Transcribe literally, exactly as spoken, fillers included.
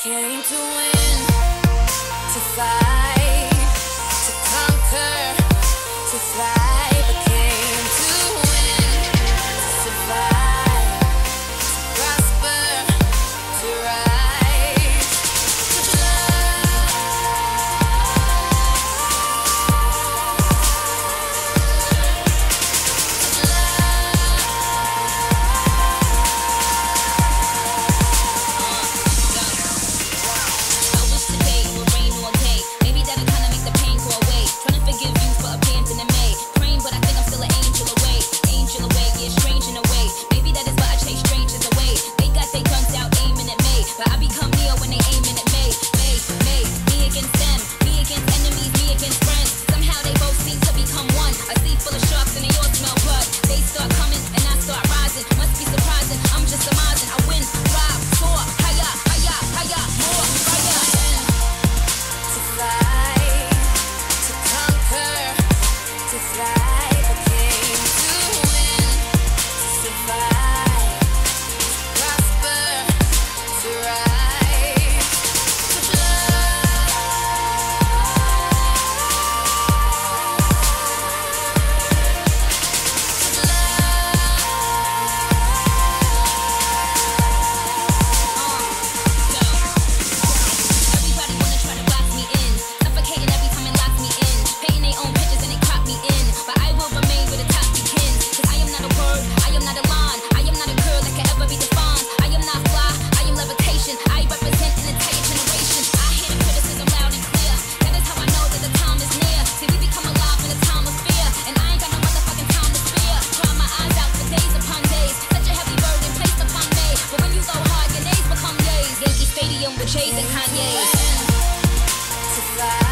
came to win, to fight, to conquer, to thrive. I came to win, to survive, to prosper, to rise, to fly. I wish today would rain all day. Maybe that'll kinda make the pain go away. Trying to forgive you for abandoning me. Praying, but I think I'm still an angel away. Angel away, yeah, strange in a way. Maybe that is why I chase strangers away. They got their guns out aiming at me, but I become Neo when they aiming at me. Me, me, me against them. Me against enemies, me against friends. Somehow they both seem to become one. A sea full of sharks and they all smell blood. They start coming and I start rising. Must be surprising, I'm just surmising. I win, thrive, soar, higher, higher, higher, more fire. To fight, to conquer, to thrive. I came to win, to survive, to prosper, to rise, to fly. Everybody wanna try to box me in, suffocating every time it locks me in. Painting their own pictures and they crop me in, but I will remain with the top begins. Cause I am not a word, I am not a line, I am not a girl that can ever be defined. I am not fly, I am levitation. I represent an entire generation. I hear the criticism loud and clear. That is how I know that the time is near. See, we become alive in a time of fear, and I ain't got no motherfucking time to spare. Cry my eyes out for days upon days. Such a heavy burden placed upon me, but when you go hard, your days become days. Yankee Stadium with Jay's and Kanye's. To fly.